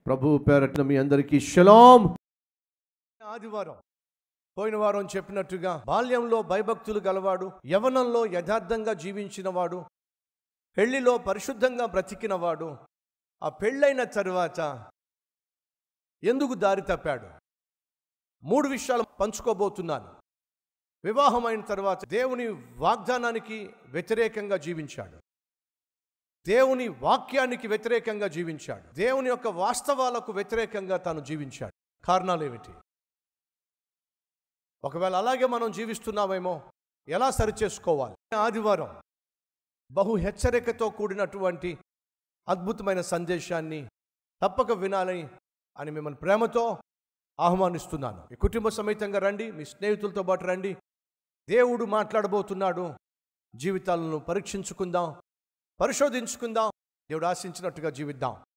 ప్రభువు పేరట మీ అందరికీ షలాం. ఆదివారం పోయిన వారం చెప్పినట్టుగా బాల్యంలో భయభక్తులు గలవాడు, యవ్వనంలో యథార్థంగా జీవించినవాడు, పెళ్లిలో పరిశుద్ధంగా బ్రతికినవాడు ఆ పెళ్ళైన తరువాత ఎందుకు దారి తప్పాడు? 3 విషయాలు పంచుకోబోతున్నాను. వివాహమైన తర్వాత దేవుని వాగ్దానానికి వ్యతిరేకంగా జీవించాడు, దేవుని వాక్యానికి వ్యతిరేకంగా జీవించాడు, దేవుని యొక్క వాస్తవాలకు వ్యతిరేకంగా తాను జీవించాడు. కారణాలు ఏమిటి? ఒకవేళ అలాగే మనం జీవిస్తున్నామేమో, ఎలా సరిచేసుకోవాలి? ఆదివారం బహు హెచ్చరికతో కూడినటువంటి అద్భుతమైన సందేశాన్ని తప్పక వినాలని అని మిమ్మల్ని ప్రేమతో ఆహ్వానిస్తున్నాను. మీ కుటుంబ సమేతంగా రండి, మీ స్నేహితులతో పాటు రండి. దేవుడు మాట్లాడబోతున్నాడు. జీవితాలను పరీక్షించుకుందాం, పరిశోధించుకుందాం, దేవుడు ఆశించినట్టుగా జీవిద్దాం.